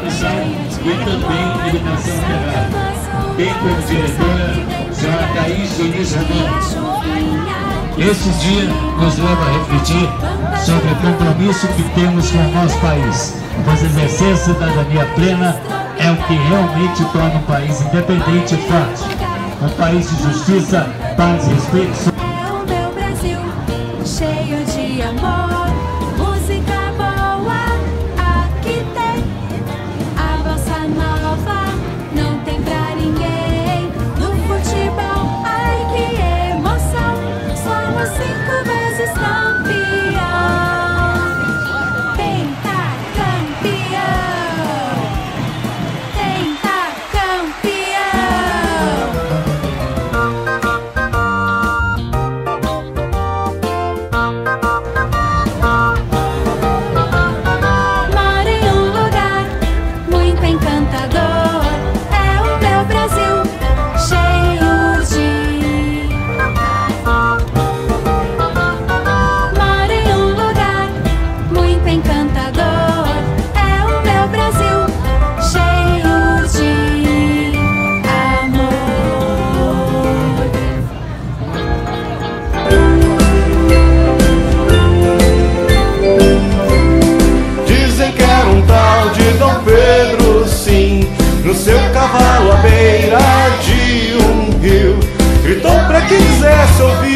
Educação e também Educação Integral. Tem como diretora a senhora Thaís Diniz Romano. Esse dia nos leva a refletir sobre o compromisso que temos com o nosso país, pois exercer a cidadania plena é o que realmente torna um país independente e forte. Um país de justiça, paz e respeito. É o meu Brasil, cheio de amor, música boa, aqui tem. A bossa nova não tem pra ninguém. No futebol, ai que emoção, somos 5 vezes campeão. Pentacampeão, moro em um lugar muito encantador. É o meu Brasil, cheio de... Moro em um lugar muito encantador. É o meu Brasil, cheio de amor. Dizem que era um tal de Dom Pedro, sim, no seu cavalo à beira de um rio. Gritou pra quem quisesse ouvir